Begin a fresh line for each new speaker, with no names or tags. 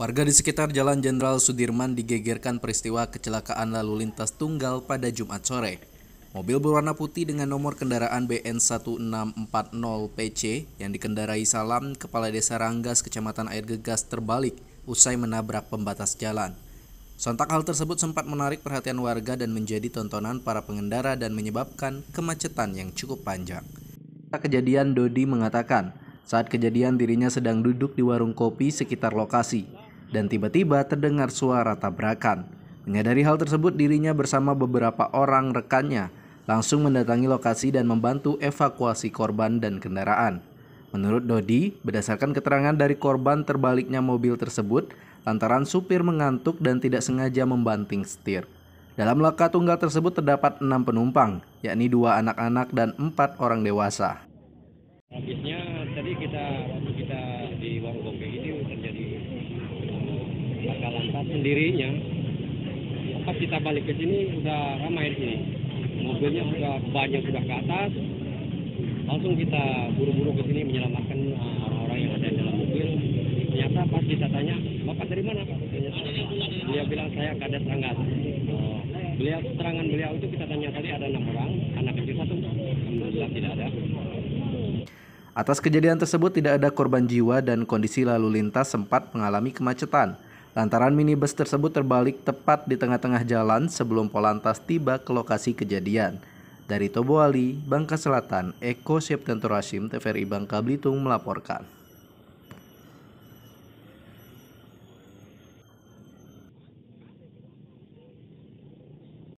Warga di sekitar Jalan Jenderal Sudirman digegerkan peristiwa kecelakaan lalu lintas tunggal pada Jumat sore. Mobil berwarna putih dengan nomor kendaraan BN 1640 PC yang dikendarai Salam, Kepala Desa Ranggas, Kecamatan Air Gegas terbalik usai menabrak pembatas jalan. Sontak hal tersebut sempat menarik perhatian warga dan menjadi tontonan para pengendara dan menyebabkan kemacetan yang cukup panjang. Kejadian Dodi mengatakan, saat kejadian dirinya sedang duduk di warung kopi sekitar lokasi dan tiba-tiba terdengar suara tabrakan. Menyadari hal tersebut, dirinya bersama beberapa orang rekannya langsung mendatangi lokasi dan membantu evakuasi korban dan kendaraan. Menurut Dodi, berdasarkan keterangan dari korban terbaliknya mobil tersebut lantaran supir mengantuk dan tidak sengaja membanting setir. Dalam laka tunggal tersebut terdapat 6 penumpang, yakni 2 anak-anak dan 4 orang dewasa.
Habisnya tadi waktu kita di warung kopi ini terjadi laka lantas sendirinya. Pas kita balik ke sini udah ramai di sini. Mobilnya sudah banyak sudah ke atas. Langsung kita buru-buru ke sini menyelamatkan orang-orang yang ada di dalam mobil. Ternyata pas kita tanya, "Bapak dari mana, Pak?" Dia bilang, "Saya Kades Ranggas." Keterangan beliau itu kita tanya tadi ada 6 orang, anak kecil 1. Alhamdulillah tidak ada.
Atas kejadian tersebut tidak ada korban jiwa dan kondisi lalu lintas sempat mengalami kemacetan lantaran minibus tersebut terbalik tepat di tengah-tengah jalan sebelum Polantas tiba ke lokasi kejadian. Dari Toboali, Bangka Selatan, Eko Septentur Hashim, TVRI Bangka Belitung melaporkan.